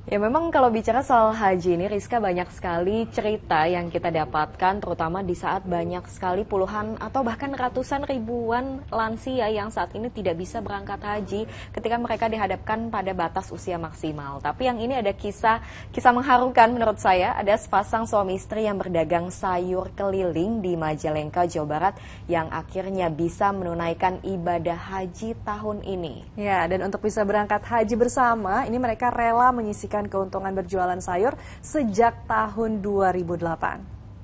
Ya memang kalau bicara soal haji ini Rizka banyak sekali cerita yang kita dapatkan terutama di saat banyak sekali puluhan atau bahkan ratusan ribuan lansia yang saat ini tidak bisa berangkat haji ketika mereka dihadapkan pada batas usia maksimal. Tapi yang ini ada kisah mengharukan menurut saya, ada sepasang suami istri yang berdagang sayur keliling di Majalengka, Jawa Barat yang akhirnya bisa menunaikan ibadah haji tahun ini. Ya, dan untuk bisa berangkat haji bersama, ini mereka rela menyisihkan keuntungan berjualan sayur sejak tahun 2008.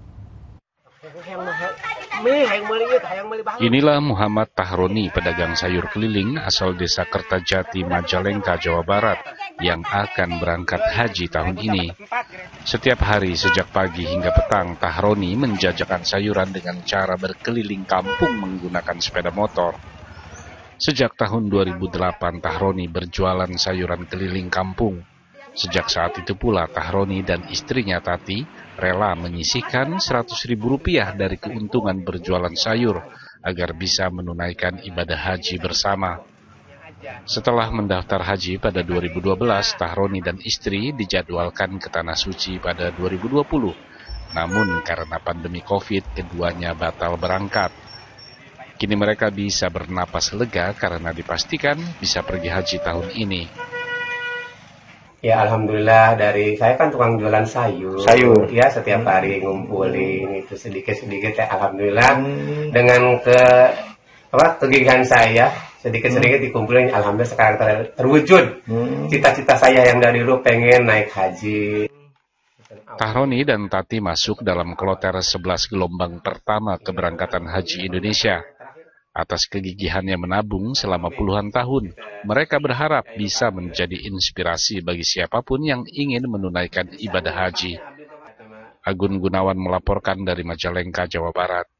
Inilah Muhammad Tahroni, pedagang sayur keliling asal desa Kertajati, Majalengka, Jawa Barat, yang akan berangkat haji tahun ini. Setiap hari sejak pagi hingga petang, Tahroni menjajakan sayuran dengan cara berkeliling kampung menggunakan sepeda motor. Sejak tahun 2008, Tahroni berjualan sayuran keliling kampung. Sejak saat itu pula Tahroni dan istrinya Tati rela menyisihkan Rp100.000 dari keuntungan berjualan sayur agar bisa menunaikan ibadah haji bersama. Setelah mendaftar haji pada 2012, Tahroni dan istri dijadwalkan ke Tanah Suci pada 2020. Namun karena pandemi Covid, keduanya batal berangkat. Kini mereka bisa bernapas lega karena dipastikan bisa pergi haji tahun ini. Ya alhamdulillah, dari saya kan tukang jualan sayur. Ya setiap hari ngumpulin itu sedikit-sedikit ya alhamdulillah. Dengan kegigihan saya sedikit-sedikit dikumpulin, alhamdulillah sekarang terwujud cita-cita saya yang dari dulu pengen naik haji. Tahroni dan Tati masuk dalam kloter 11 gelombang pertama keberangkatan haji Indonesia. Atas kegigihannya menabung selama puluhan tahun, mereka berharap bisa menjadi inspirasi bagi siapapun yang ingin menunaikan ibadah haji. Agun Gunawan melaporkan dari Majalengka, Jawa Barat.